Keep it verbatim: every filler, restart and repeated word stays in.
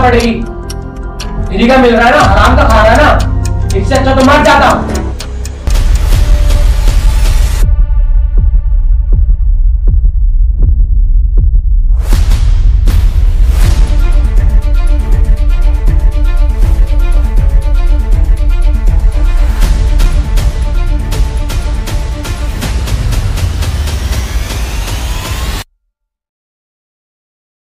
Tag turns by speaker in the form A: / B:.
A: पड़ेगी। फ्री का मिल रहा है ना, आराम का खा रहा है ना, इससे अच्छा तो मर जाता।